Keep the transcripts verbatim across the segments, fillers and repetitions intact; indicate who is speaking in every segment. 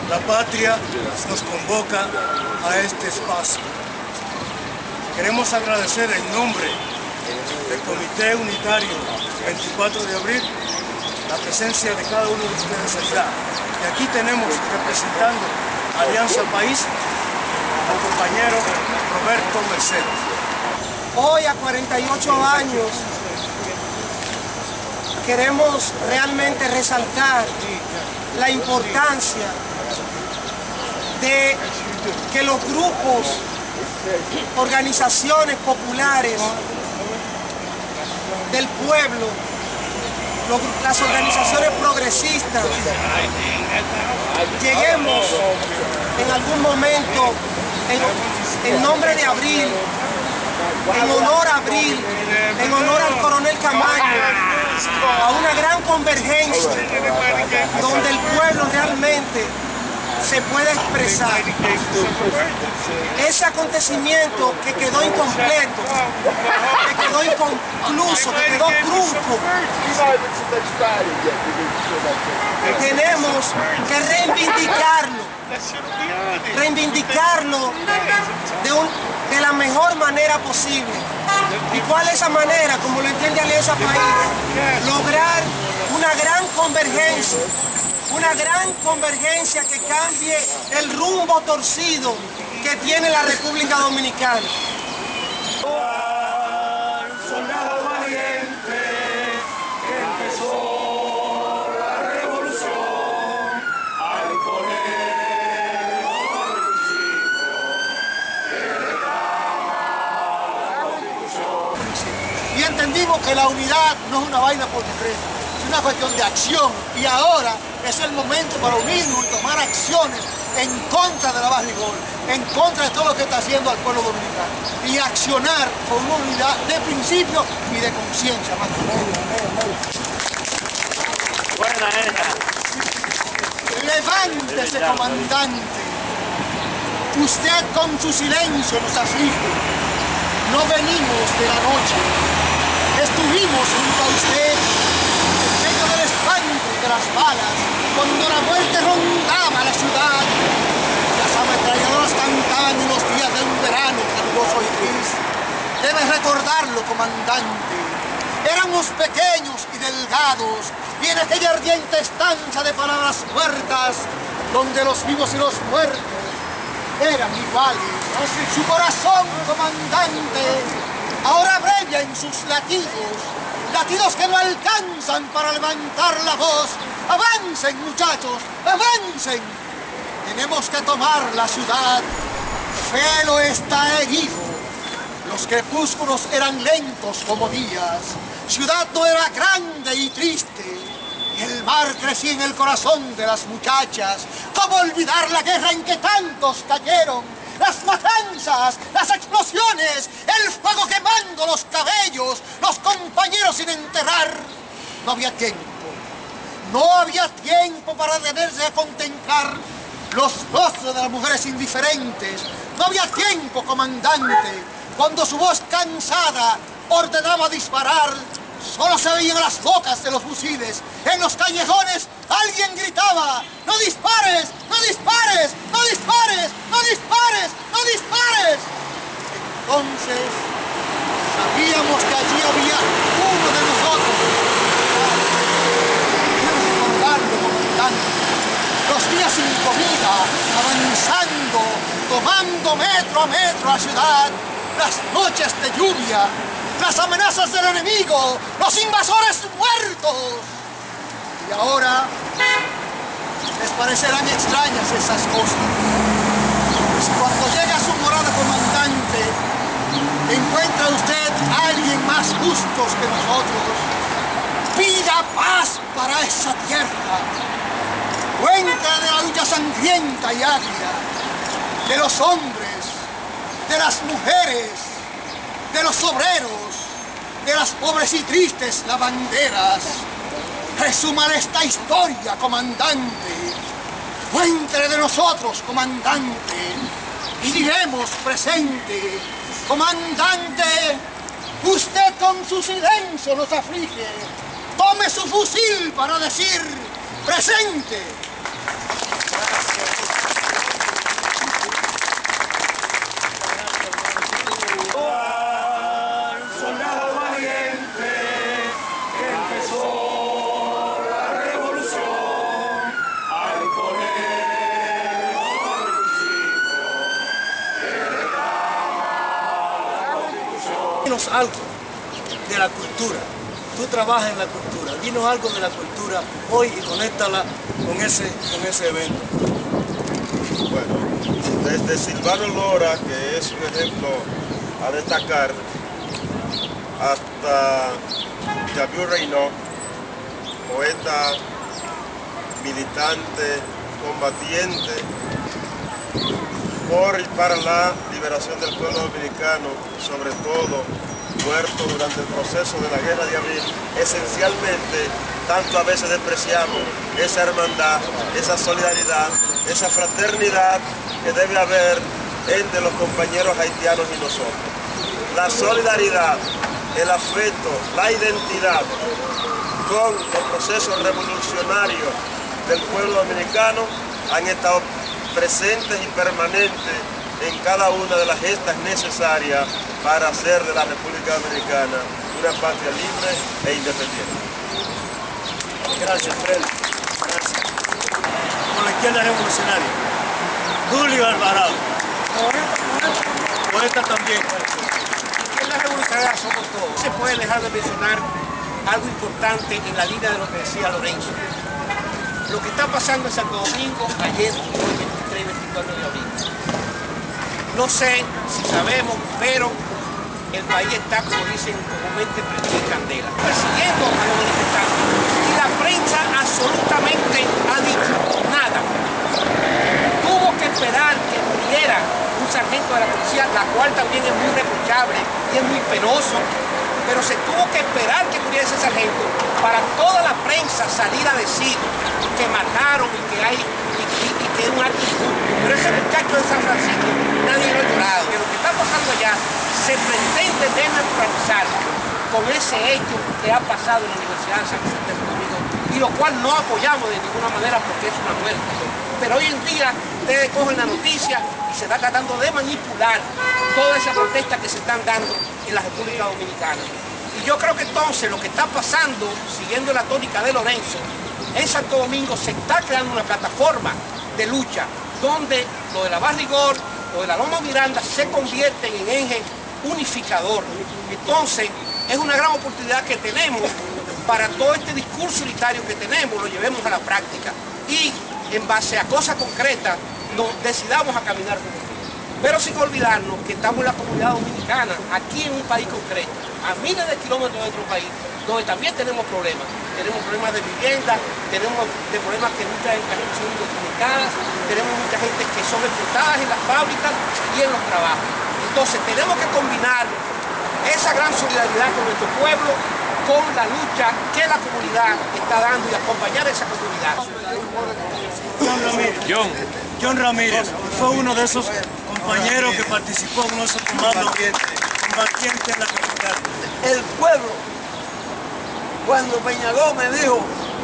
Speaker 1: La patria nos convoca a este espacio. Queremos agradecer en nombre del Comité Unitario veinticuatro de abril la presencia de cada uno de ustedes allá. Y aquí tenemos representando a Alianza País al compañero Roberto Mercedes.
Speaker 2: Hoy, a cuarenta y ocho años, queremos realmente resaltar la importancia de que los grupos, organizaciones populares del pueblo, las organizaciones progresistas, lleguemos en algún momento en, en nombre de Abril, en honor a Abril, en honor al coronel Camaño, a una gran convergencia donde el pueblo realmente se puede expresar. Ese acontecimiento que quedó incompleto, que quedó inconcluso, que quedó trunco, tenemos que reivindicarlo, reivindicarlo de, un, de la mejor manera posible. ¿Y cuál es esa manera? Como lo entiende Alianza País, lograr una gran convergencia, una gran convergencia que cambie el rumbo torcido que tiene la República Dominicana.
Speaker 1: Soldado valiente que empezó la revolución al poner los que reclama la Constitución.
Speaker 3: Y entendimos que la unidad no es una vaina por decreto, es una cuestión de acción, y ahora es el momento para unirnos y tomar acciones en contra de la barrigol, en contra de todo lo que está haciendo al pueblo dominicano, y accionar con una unidad de principio y de conciencia.
Speaker 4: Buena esta.
Speaker 3: Levántese, comandante. Usted con su silencio nos aflige. No venimos de la noche. Estuvimos junto a usted en medio del espanto y de las balas, cuando la muerte rondaba la ciudad. Las ametralladoras cantaban en los días de un verano caluroso y gris. Debe recordarlo, comandante. Éramos pequeños y delgados, y en aquella ardiente estanza de palabras muertas, donde los vivos y los muertos eran iguales. Su corazón, comandante, ahora abrevia en sus latidos, latidos que no alcanzan para levantar la voz. ¡Avancen, muchachos! ¡Avancen! Tenemos que tomar la ciudad. Felo está herido. Los crepúsculos eran lentos como días. Ciudad no era grande y triste. Y el mar crecía en el corazón de las muchachas. ¿Cómo olvidar la guerra en que tantos cayeron? Las matanzas, las explosiones, el fuego quemando los cabellos, los compañeros sin enterrar. No había tiempo. No había tiempo para detenerse a contemplar los rostros de las mujeres indiferentes. No había tiempo, comandante. Cuando su voz cansada ordenaba disparar, solo se veían las bocas de los fusiles. En los callejones alguien gritaba: ¡no dispares! ¡No dispares! ¡No dispares! ¡No dispares! ¡No dispares! Entonces sabíamos que allí había uno de nosotros. Los días sin comida, avanzando, tomando metro a metro la ciudad, las noches de lluvia, las amenazas del enemigo, los invasores muertos. Y ahora les parecerán extrañas esas cosas. Pues cuando llega a su morada, comandante, encuentra usted a alguien más justos que nosotros. Pida paz para esa tierra. Cuenta de la lucha sangrienta y agria, de los hombres, de las mujeres, de los obreros, de las pobres y tristes lavanderas. Resúmale esta historia, comandante. Cuente de nosotros, comandante, y diremos presente: comandante, usted con su silencio nos aflige. Tome su fusil para decir presente. Gracias.
Speaker 1: dinos algo de la cultura. Tú trabajas en la cultura, dinos algo de la cultura hoy y conéctala con ese, con ese evento.
Speaker 5: Bueno, desde Silvano Lora, que es un ejemplo a destacar, hasta Javier Reynaud, poeta, militante, combatiente por y para la liberación del pueblo dominicano, sobre todo muerto durante el proceso de la Guerra de Abril. Esencialmente, tanto a veces despreciamos esa hermandad, esa solidaridad, esa fraternidad que debe haber entre los compañeros haitianos y nosotros. La solidaridad, el afecto, la identidad con los procesos revolucionarios del pueblo dominicano han estado presentes y permanentes en cada una de las gestas necesarias para hacer de la República Dominicana una patria libre e independiente.
Speaker 1: Gracias, Fred. Gracias. Con la izquierda revolucionaria. Julio Alvarado. Poeta también.
Speaker 2: En la revolucionaria somos todos. No se puede dejar de mencionar algo importante en la línea de lo que decía Lorenzo. Lo que está pasando en Santo Domingo ayer, hoy veintitrés y veinticuatro de abril. No sé si sabemos, pero el país está, como dicen comúnmente, prendido en candela, persiguiendo a los manifestantes. Y la prensa absolutamente ha dicho nada. Tuvo que esperar que muriera un sargento de la policía, la cual también es muy reprochable y es muy penoso, pero se tuvo que esperar que muriera ese sargento para toda la prensa salir a decir que mataron y que hay y, y, y que es un acto injusto. Pero ese muchacho de San Francisco nadie lo ha llorado. Que lo que está pasando allá se pretende desnaturalizar con ese hecho que ha pasado en la Universidad de San Vicente de Domingo, y lo cual no apoyamos de ninguna manera porque es una muerte. Pero hoy en día ustedes cogen la noticia y se está tratando de manipular toda esa protesta que se están dando en la República Dominicana. Y yo creo que entonces lo que está pasando, siguiendo la tónica de Lorenzo, en Santo Domingo se está creando una plataforma de lucha donde lo de la Barrigor, lo de la Loma Miranda se convierten en eje unificador. Entonces es una gran oportunidad que tenemos para todo este discurso unitario que tenemos, lo llevemos a la práctica y en base a cosas concretas nos decidamos a caminar juntos. Pero sin olvidarnos que estamos en la comunidad dominicana, aquí en un país concreto, a miles de kilómetros de nuestro país, donde también tenemos problemas. Tenemos problemas de vivienda, tenemos de problemas que mucha gente son indocumentadas, tenemos mucha gente que son explotadas en las fábricas y en los trabajos. Entonces tenemos que combinar esa gran solidaridad con nuestro pueblo, con la lucha que la comunidad está dando y acompañar a esa comunidad.
Speaker 1: John Ramírez.
Speaker 4: John.
Speaker 1: John Ramírez fue uno de esos compañeros que participó en esos comandos combatientes en la capital.
Speaker 6: El pueblo, cuando Peña Gómez dijo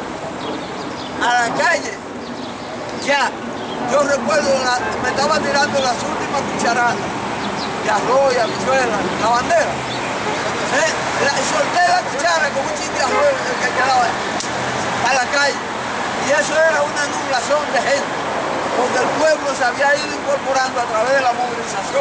Speaker 6: a la calle, ya, yo recuerdo, la, me estaba tirando las últimas cucharadas de arroz y habichuelas, la bandera. ¿Eh? La, solté la cuchara con un chin de arroz que quedaba a la calle. Y eso era una anulación de gente, porque el pueblo se había ido incorporando a través de la movilización.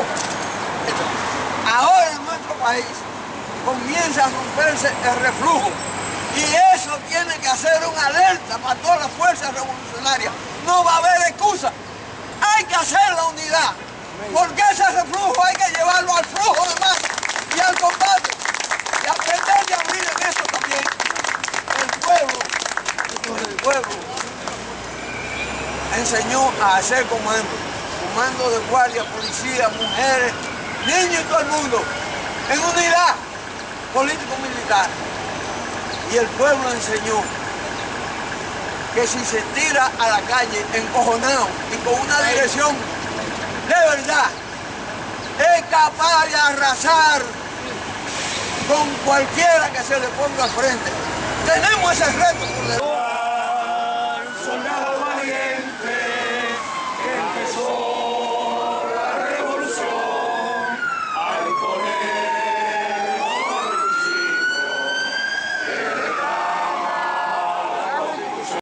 Speaker 6: Ahora en nuestro país comienza a romperse el reflujo y eso tiene que hacer una alerta para todas las fuerzas revolucionarias. No va a haber excusa, hay que hacer la unidad, porque ese reflujo hay que llevarlo al flujo de masa y al combate y aprender de abrir en eso también. El pueblo, el pueblo enseñó a hacer comando, comando de guardia, policía, mujeres, niños y todo el mundo, en unidad político-militar. Y el pueblo enseñó que si se tira a la calle encojonado y con una dirección de verdad, es capaz de arrasar con cualquiera que se le ponga al frente. Tenemos ese reto por delante.